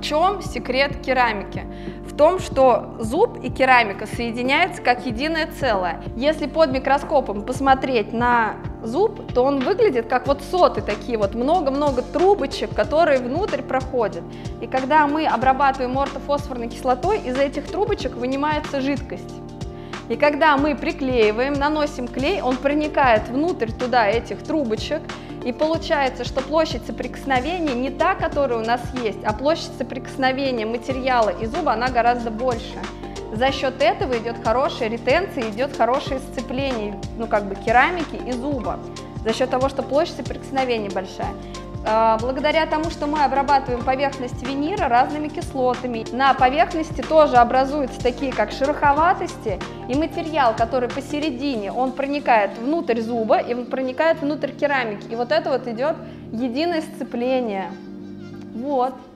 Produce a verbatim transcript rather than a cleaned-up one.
чем секрет керамики? В том, что зуб и керамика соединяются как единое целое. Если под микроскопом посмотреть на зуб, то он выглядит как вот соты такие вот, много-много трубочек, которые внутрь проходят. И когда мы обрабатываем ортофосфорной кислотой, из этих трубочек вынимается жидкость. И когда мы приклеиваем, наносим клей, он проникает внутрь туда этих трубочек, и получается, что площадь соприкосновения не та, которая у нас есть, а площадь соприкосновения материала и зуба, она гораздо больше. За счет этого идет хорошая ретенция, идет хорошее сцепление, ну как бы керамики и зуба, за счет того, что площадь соприкосновения большая. Благодаря тому, что мы обрабатываем поверхность винира разными кислотами, на поверхности тоже образуются такие как шероховатости, и материал, который посередине, он проникает внутрь зуба и он проникает внутрь керамики. И вот это вот идет единое сцепление. Вот.